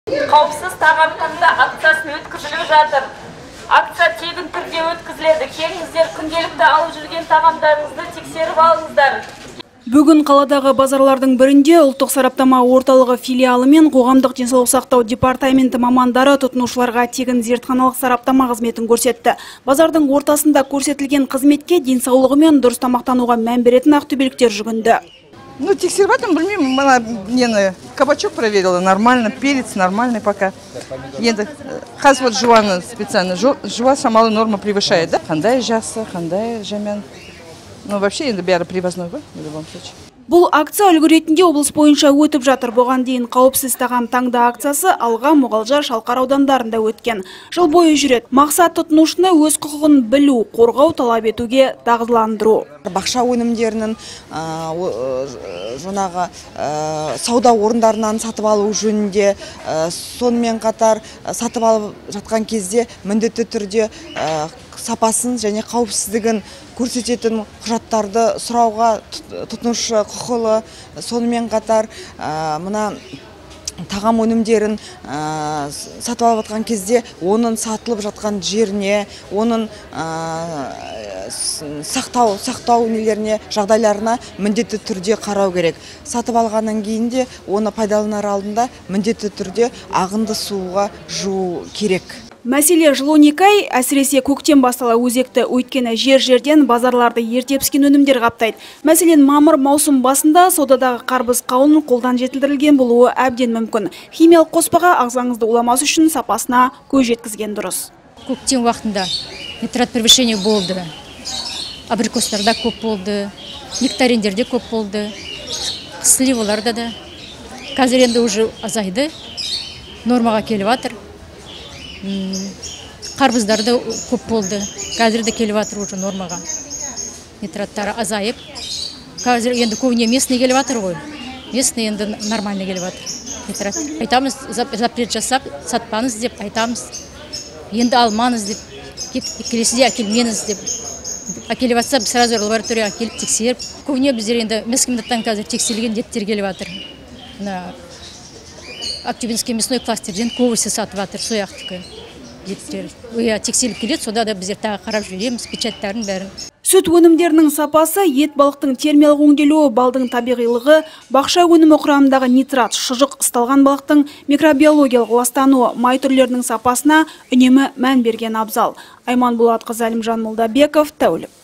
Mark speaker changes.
Speaker 1: Қауіпсіз тағам таңда акциясын өткізіліп жатыр. Акция тегін түрде өткізіледі. Келіңіздер, күнделікті алып жүрген тағамдарыңызды тексеріп алыңыздар.
Speaker 2: Бүгін қаладағы базарлардың бірінде ұлттық сараптама орталығы филиалы мен қоғамдық денсаулық сақтау департаменті мамандары тұтынушыларға тегін зертханалық сараптама қызметін көрсетті. Базардың ортасында көрсетілген қызметке денсаулығы мен дұрыс тамақтануға мән беретін ақтөбеліктер жүгінді.
Speaker 3: Ну, тексеріп атым, білмеймін, мына нені кабачок проверила, нормально, перец нормальный пока. Енді қазір вот жуаны специально, жуа шамалы норма превышает, да? Қандай жасы, қандай жемен. Ну, вообще енді бәрі привозной ғой, в любом случае.
Speaker 2: Бұл акция үлгі ретінде облыс бойынша өтіп жатыр. Бұған дейін қауіпсіз тағам таңда акциясы Алға, Мұғалжар, Шалқар аудандарында өткен. Жыл бойы жүреді. Мақсат тұтынушыны өз құқығын білу, қорғау, талап етуге дағдыландыру.
Speaker 4: Бақша өнімдерінің жаңағы сауда орындарынан сатып алу жөнінде, сонымен қатар сатып алып жатқан кезде міндетті түрде сапасын және қауіпсіздігін көрсететін құжаттарды сұрауға тұтынушы құқылы. Сонымен қатар мына тағам өнімдерін сатып алып жатқан кезде оның сатылып жатқан жеріне, оның сақтау нелеріне, жағдайларына міндетті түрде қарау керек. Сатып алғаннан кейін де оны пайдаланар алдында міндетті түрде ағынды суға жуу керек.
Speaker 2: Мәселе жыл 12 ай, әсіресе көктем бастала өзекті, өйткені жер-жерден базарларды ерте піскен өнімдер қаптайды. Мәселен, мамыр маусым басында содадағы қарбыз қауын қолдан жетілдірілген болуы әбден мүмкін. Химиялық қоспаға ағзаңызды уламас үшін сапасына көз жеткізген дұрыс.
Speaker 5: Көктем уақытында нитрат превышение болды. Абрикостарда көп болды, нектариндерде көп болды, сливаларда да. Қазір енді уже азайды, нормаға келіп жатыр. Қарбыздарды көп болды. Қазір де келіп жатыр уже нормаға. Нитраттары азайып. Қазір енді көбіне местный келіп жатыр ғой. Местный енді нормальный келіп жатыр. Нитрат. Айтамыз, запрет жасап, сатпаңыз деп айтамыз. Енді алмаңыз деп, келесіде әкелмеңіз деп. Әкеліп жатса, сразу лабораторияға келіп тексеріп. Көбіне біздер енді Мәскімдіктен қазір тексерілген деттер келіп жатыр. Актюбинский мясной кластерден көбісі сатып жатыр, сояқтікі деттер. Тексеріліп келеді, сода да біздер тағы қарап жібереміз, печаттарын бәрін.
Speaker 2: Сүт өнімдерінің сапасы, ет балықтың термиялық өңделуі, балдың табиғилығы, бақша өнімі құрамындағы нитрат, шұжық, ысталған балықтың микробиологиялық ластануы, май түрлерінің сапасына үнемі мән берген абзал. Айман Булатқызы, Әлімжан Молдабеков, тәулік.